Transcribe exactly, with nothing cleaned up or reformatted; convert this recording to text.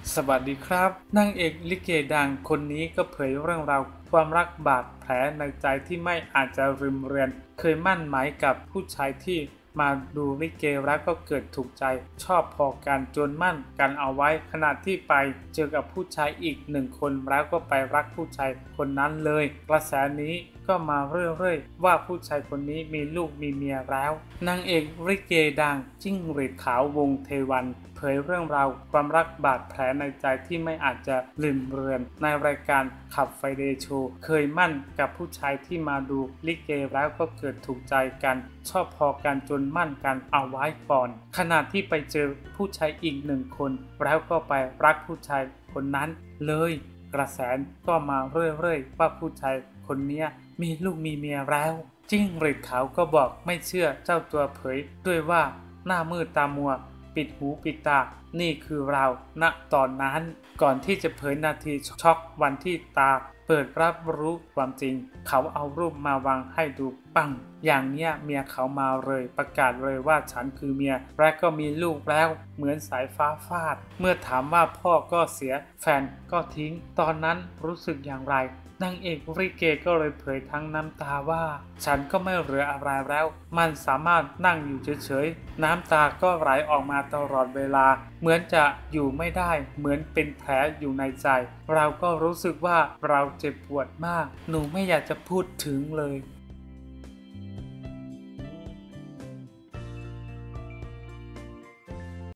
สวัสดีครับนางเอกลิเกดังคนนี้ก็เผยเรื่องราวความรักบาดแผลในใจที่ไม่อาจจะลืมเลือนเคยมั่นหมายกับผู้ชายที่มาดูลิเกแล้วก็เกิดถูกใจชอบพอกันจนมั่นกันเอาไว้ขณะที่ไปเจอกับผู้ชายอีกหนึ่งคนแล้วก็ไปรักผู้ชายคนนั้นเลยกระแสนี้ก็มาเรื่อยๆว่าผู้ชายคนนี้มีลูกมีเมียแล้วนางเอกลิเกดังจิ้งหรีดขาววงเทวันเผยเรื่องราวความรักบาดแผลในใจที่ไม่อาจจะลืมเลือนในรายการขับไฟเดย์โชว์เคยมั่นกับผู้ชายที่มาดูลิเกแล้วก็เกิดถูกใจกันชอบพอกันจนมั่นกันเอาไว้ก่อนขณะที่ไปเจอผู้ชายอีกหนึ่งคนแล้วก็ไปรักผู้ชายคนนั้นเลยกระแสก็มาเรื่อยๆว่าผู้ชายคนนี้มีลูกมีเมียแล้วจิ้งหรีดขาวก็บอกไม่เชื่อเจ้าตัวเผยด้วยว่าหน้ามืดตามัวปิดหูปิดตานี่คือเราณตอนนั้นก่อนที่จะเผยนาทีช็อกวันที่ตาเปิดรับรู้ความจริงเขาเอารูปมาวางให้ดูปังอย่างเนี้ยเมียเขามาเลยประกาศเลยว่าฉันคือเมียและก็มีลูกแล้วเหมือนสายฟ้าฟาดเมื่อถามว่าพ่อก็เสียแฟนก็ทิ้งตอนนั้นรู้สึกอย่างไรนางเอกลิเกก็เลยเผยทั้งน้ำตาว่าฉันก็ไม่เหลืออะไรแล้วมันสามารถนั่งอยู่เฉยๆน้ำตาก็ไหลออกมาตลอดเวลาเหมือนจะอยู่ไม่ได้เหมือนเป็นแผลอยู่ในใจเราก็รู้สึกว่าเราเจ็บปวดมากหนูไม่อยากจะพูดถึงเลย